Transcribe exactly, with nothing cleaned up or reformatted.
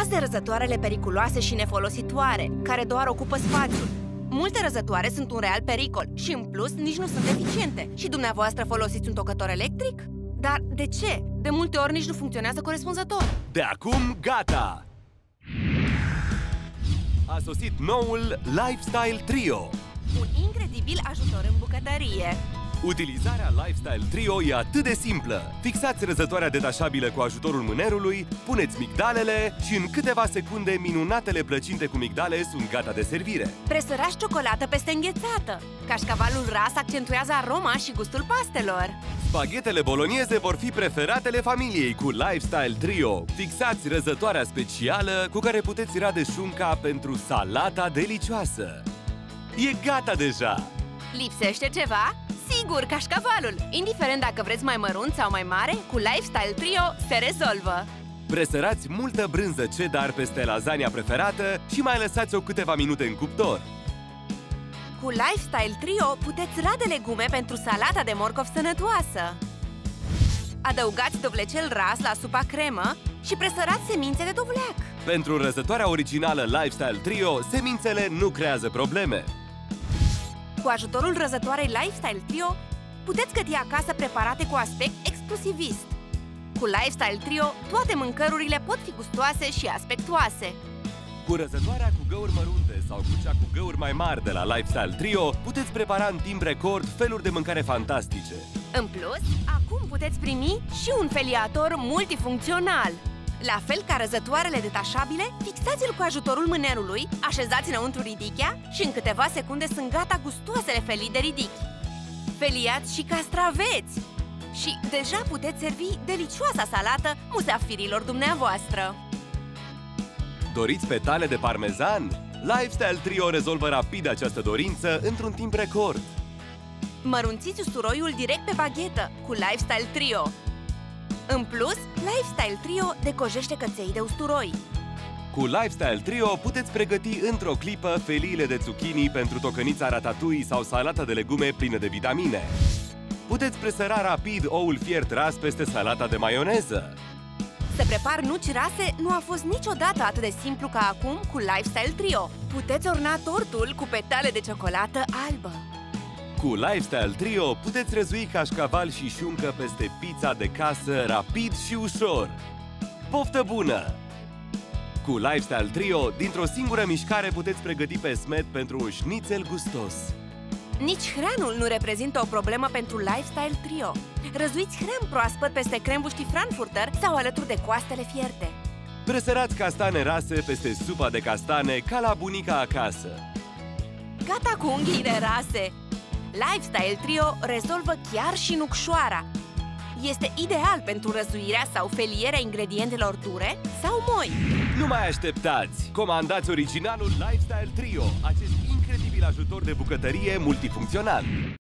Uitați de răzătoarele periculoase și nefolositoare, care doar ocupă spațiul. Multe răzătoare sunt un real pericol și, în plus, nici nu sunt eficiente. Și dumneavoastră folosiți un tocător electric? Dar de ce? De multe ori nici nu funcționează corespunzător. De acum, gata! A sosit noul Lifestyle Trio. Un incredibil ajutor în bucătărie. Utilizarea Lifestyle Trio e atât de simplă. Fixați răzătoarea detașabilă cu ajutorul mânerului, puneți migdalele și în câteva secunde minunatele plăcinte cu migdale sunt gata de servire. Presărați ciocolată peste înghețată. Cașcavalul ras accentuează aroma și gustul pastelor. Spaghetele bolognese vor fi preferatele familiei cu Lifestyle Trio. Fixați răzătoarea specială cu care puteți rade șunca pentru salata delicioasă. E gata deja! Lipsește ceva? Sigur, cașcavalul! Indiferent dacă vreți mai mărunt sau mai mare, cu Lifestyle Trio se rezolvă! Presărați multă brânză cheddar peste lasagna preferată și mai lăsați-o câteva minute în cuptor. Cu Lifestyle Trio puteți rade legume pentru salata de morcov sănătoasă. Adăugați dovlecel ras la supa cremă și presărați semințe de dovleac. Pentru răzătoarea originală Lifestyle Trio, semințele nu creează probleme. Cu ajutorul răzătoarei Lifestyle Trio, puteți găti acasă preparate cu aspect exclusivist. Cu Lifestyle Trio, toate mâncărurile pot fi gustoase și aspectuoase. Cu răzătoarea cu găuri mărunte sau cu cea cu găuri mai mari de la Lifestyle Trio, puteți prepara în timp record feluri de mâncare fantastice. În plus, acum puteți primi și un feliator multifuncțional. La fel ca răzătoarele detașabile, fixați-l cu ajutorul mânerului, așezați înăuntru ridichea și în câteva secunde sunt gata gustoasele felii de ridichi. Feliați și castraveți! Și deja puteți servi delicioasa salată musafirilor dumneavoastră. Doriți petale de parmezan? Lifestyle Trio rezolvă rapid această dorință într-un timp record. Mărunțiți usturoiul direct pe baghetă cu Lifestyle Trio. În plus, Lifestyle Trio decojește căței de usturoi. Cu Lifestyle Trio puteți pregăti într-o clipă feliile de zucchini pentru tocănița ratatouille sau salata de legume plină de vitamine. Puteți presăra rapid oul fiert ras peste salata de maioneză. Să prepar nuci rase nu a fost niciodată atât de simplu ca acum cu Lifestyle Trio. Puteți orna tortul cu petale de ciocolată albă. Cu Lifestyle Trio puteți răzui cașcaval și șuncă peste pizza de casă rapid și ușor. Poftă bună! Cu Lifestyle Trio, dintr-o singură mișcare puteți pregăti pe smet pentru un șnițel gustos. Nici hranul nu reprezintă o problemă pentru Lifestyle Trio. Răzuiți hrân proaspăt peste crembuștii Frankfurter sau alături de coastele fierte. Presărați castane rase peste supa de castane ca la bunica acasă. Gata cu unghiile rase! Lifestyle Trio rezolvă chiar și nucșoara. Este ideal pentru răzuirea sau felierea ingredientelor dure sau moi. Nu mai așteptați! Comandați originalul Lifestyle Trio, acest incredibil ajutor de bucătărie multifuncțional.